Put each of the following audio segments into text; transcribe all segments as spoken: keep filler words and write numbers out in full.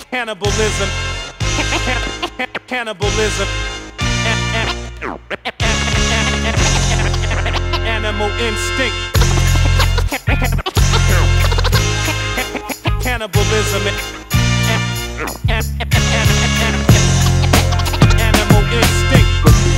Cannibalism. Cannibalism. Animal instinct. Cannibalism. Animal instinct.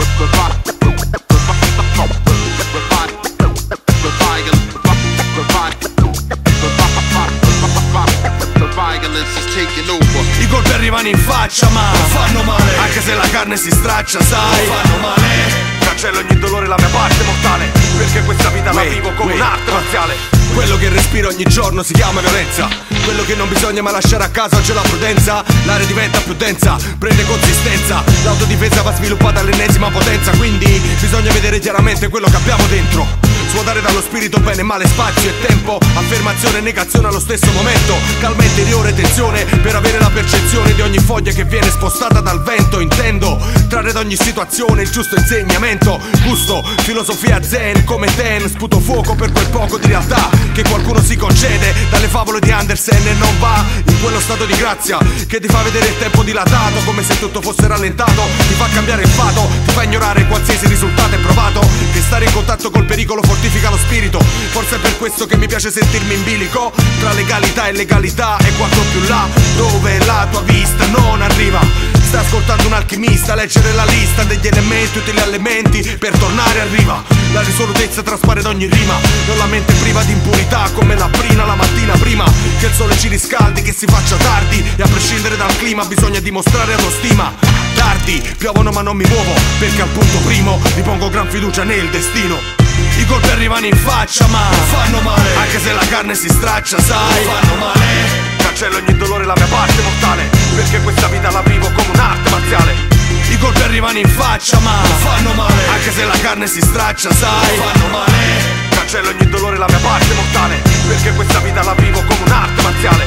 I colpi arrivano in faccia ma non fanno male, anche se la carne si straccia, sai, non fanno male. Cancello ogni dolore, la mia parte mortale, perché questa vita la vivo come un'arte marziale. Quello che respiro ogni giorno si chiama violenza. Quello che non bisogna mai lasciare a casa oggi è la prudenza. L'area diventa più densa, prende consistenza. L'autodifesa va sviluppata all'ennesima potenza. Quindi bisogna vedere chiaramente quello che abbiamo dentro. Svuotare dallo spirito bene e male spazio e tempo. Affermazione e negazione allo stesso momento. Calma interiore, tensione, per avere la percezione di ogni foglia che viene spostata dal vento. Intendo trarre da ogni situazione il giusto insegnamento. Gusto, filosofia zen come ten. Sputo fuoco per quel poco di realtà che qualcuno si concede dalle favole di Andersen e non va in quello stato di grazia che ti fa vedere il tempo dilatato come se tutto fosse rallentato. Ti fa cambiare il fato, ti fa ignorare qualsiasi risultato è provato. Che stare in contatto col pericolo fortifica lo spirito. Forse è per questo che mi piace sentirmi in bilico tra legalità e legalità e quanto più là dove la tua vista non arriva. Stai ascoltando un alchimista leggere la lista degli elementi, tutti gli elementi per tornare a riva. La risolutezza traspare da ogni rima, non la mente priva di impurità come la prina la mattina prima che il sole ci riscaldi, che si faccia tardi e a prescindere dal clima bisogna dimostrare autostima. Tardi, piovono ma non mi muovo perché al punto primo ripongo gran fiducia nel destino. I colpi arrivano in faccia ma non fanno male, anche se la carne si straccia, sai, non fanno male. Cancello ogni dolore, la mia parte mortale, perché questa vita la vivo come un'arte marziale. I colpi arrivano in faccia ma non fanno male, anche se la carne si straccia, sai, non fanno male. Cancello ogni dolore, la mia parte mortale, perché questa vita la vivo come un'arte marziale.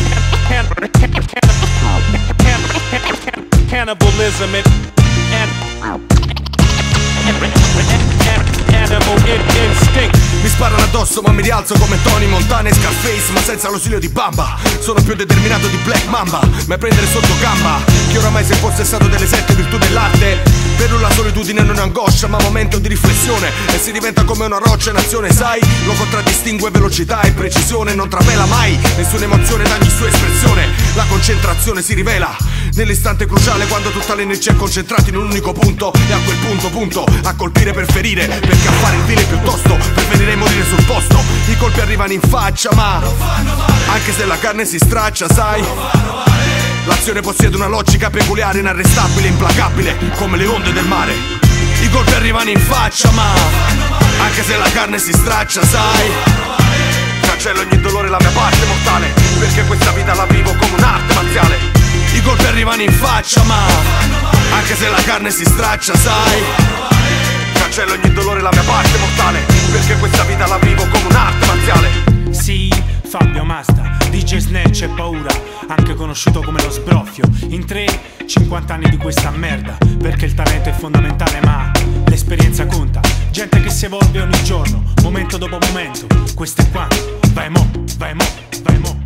Cannibalism and animal instinct. Mi sparano addosso ma mi rialzo come Tony Montana e Scarface, ma senza l'ausilio di Bamba. Sono più determinato di Black Mamba, ma prendere sotto gamba che oramai si è possessato delle sette virtù dell'arte. Per lui la solitudine non è angoscia ma momento di riflessione e si diventa come una roccia in azione, sai. Lo contraddistingue velocità e precisione, non trapela mai nessuna emozione da ogni sua espressione. La concentrazione si rivela nell'istante cruciale quando tutta l'energia è concentrata in un unico punto. E a quel punto punto a colpire per ferire, perché a fare il vile piuttosto preferirei morire sul posto. I colpi arrivano in faccia ma non fanno male, anche se la carne si straccia, sai, non fanno male. L'azione possiede una logica peculiare, inarrestabile, implacabile come le onde del mare. I colpi arrivano in faccia ma non fanno male, anche se la carne si straccia, sai, non fanno male. Cancello ogni dolore, la mia parte mortale, perché questa vita la vivo come un'arte marziale. I colpi arrivano in faccia ma non fanno male, anche se la carne si straccia, sai, non fanno male. Cancello ogni dolore, la mia parte mortale, perché questa vita la vivo come un'arte marziale. Sì, Fabio Masta, D J Snatch e paura, anche conosciuto come lo sbroffio. In tre, cinquanta anni di questa merda, perché il talento è fondamentale ma l'esperienza conta. Gente che si evolve ogni giorno, momento dopo momento. Questo è quanto, vai mo, vai mo, vai mo.